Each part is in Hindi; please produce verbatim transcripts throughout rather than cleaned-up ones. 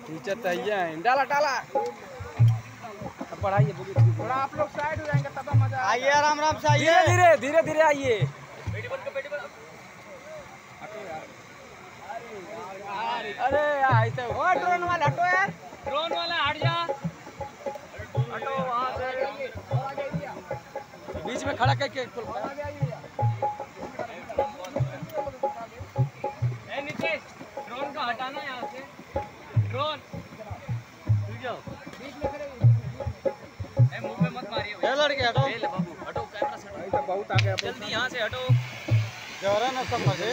टीचर तैयार है, डाला डाला पढ़ाइए थोड़ा, आप लोग साइड हो जाएंगे तब मजा आइए। आराम आराम से आइए, धीरे धीरे धीरे आइए। अरे यार ड्रोन वाला हटो यार, ड्रोन वाला हट जा, हटो वहाँ से, बीच में खड़ा करके नीतीश ड्रोन को हटाना यहाँ से, ड्रोन बीच में खड़े, मुंह पे मत मारिए लड़के, हटो बाबू, हटो कैमरा से हटो, बहुत आ गया, जल्दी यहाँ से हटो, जरा ना सब मजे।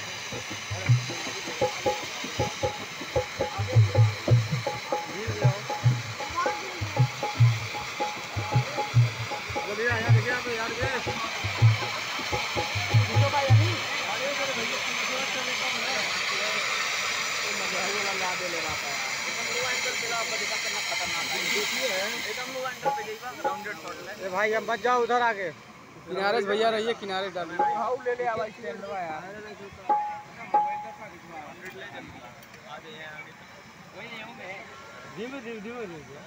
भाई हम बच जाओ उधर आगे, किनारे से भैया रहिए, किनारे डालिए, ले ले भाई स्टैंडवा यार, धीमे धीमे धीमे धीमे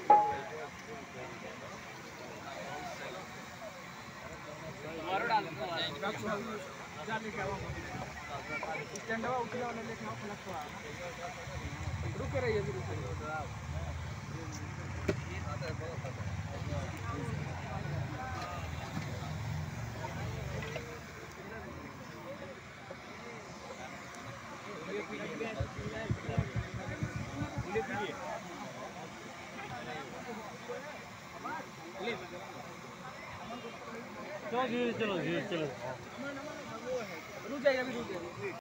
मारो डाल स्टैंडवा उठले वाले लेके आओ, रुके रहिए, चलो धीरे चलो धीरे चलो, रुक जाइए अभी, रुक जाइए।